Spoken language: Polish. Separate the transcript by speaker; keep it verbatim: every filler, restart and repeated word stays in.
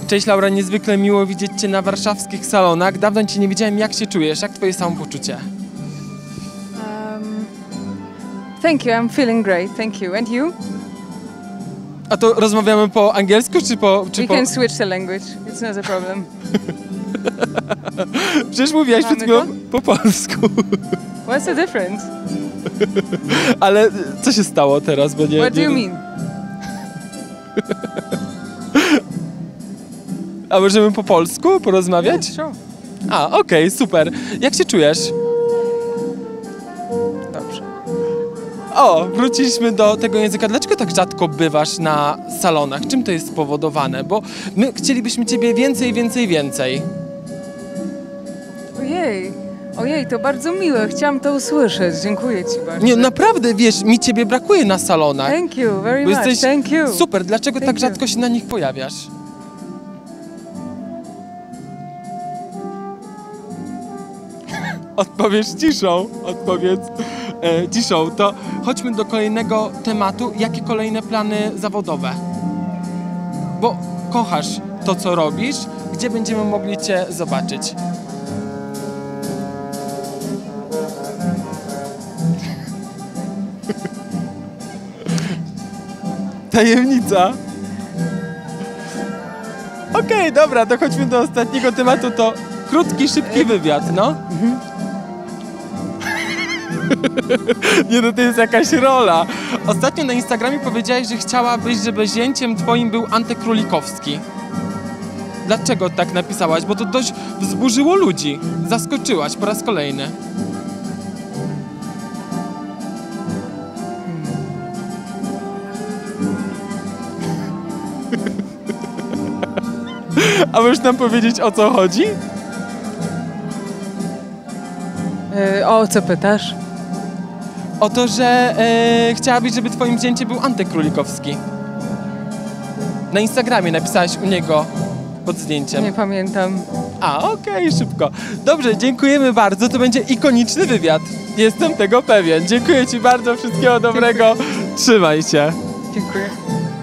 Speaker 1: Cześć Laura, niezwykle miło widzieć Cię na warszawskich salonach. Dawno Cię nie widziałem. Jak się czujesz? Jak Twoje samopoczucie?
Speaker 2: Um, thank you, I'm feeling great, thank you. And you?
Speaker 1: A to rozmawiamy po angielsku czy po... Czy
Speaker 2: We
Speaker 1: po...
Speaker 2: can switch the language, it's not a problem.
Speaker 1: Przecież mówiłaś przed chwilą po polsku.
Speaker 2: What's the difference?
Speaker 1: Ale co się stało teraz? Bo nie,
Speaker 2: What do
Speaker 1: nie...
Speaker 2: you mean?
Speaker 1: A możemy po polsku porozmawiać?
Speaker 2: Yeah, sure.
Speaker 1: A, okej, okay, super. Jak się czujesz?
Speaker 2: Dobrze.
Speaker 1: O, wróciliśmy do tego języka. Dlaczego tak rzadko bywasz na salonach? Czym to jest spowodowane? Bo my chcielibyśmy Ciebie więcej, więcej, więcej.
Speaker 2: Ojej, ojej, to bardzo miłe, chciałam to usłyszeć, dziękuję Ci bardzo.
Speaker 1: Nie, naprawdę, wiesz, mi Ciebie brakuje na salonach.
Speaker 2: Thank you very
Speaker 1: Bo
Speaker 2: much,
Speaker 1: jesteś
Speaker 2: thank you.
Speaker 1: super, dlaczego
Speaker 2: Thank
Speaker 1: tak
Speaker 2: you.
Speaker 1: rzadko się na nich pojawiasz? Odpowiedz ciszą, odpowiedz e, ciszą. To chodźmy do kolejnego tematu. Jakie kolejne plany zawodowe? Bo kochasz to, co robisz. Gdzie będziemy mogli Cię zobaczyć? Tajemnica. Okej, okay, dobra, to chodźmy do ostatniego tematu. To krótki, szybki wywiad, no. Mhm. Nie no, to jest jakaś rola. Ostatnio na Instagramie powiedziałeś, że chciałabyś, żeby zięciem twoim był Antek Królikowski. Dlaczego tak napisałaś? Bo to dość wzburzyło ludzi. Zaskoczyłaś po raz kolejny. A możesz nam powiedzieć, o co chodzi?
Speaker 2: E, o co pytasz?
Speaker 1: O to, że e, chciałabyś, żeby twoim zięciem był Antek Królikowski. Na Instagramie napisałaś u niego pod zdjęciem.
Speaker 2: Nie pamiętam.
Speaker 1: A, okej, okay, szybko. Dobrze, dziękujemy bardzo. To będzie ikoniczny wywiad. Jestem tego pewien. Dziękuję Ci bardzo. Wszystkiego dobrego.
Speaker 2: Dziękuję.
Speaker 1: Trzymaj się.
Speaker 2: Dziękuję.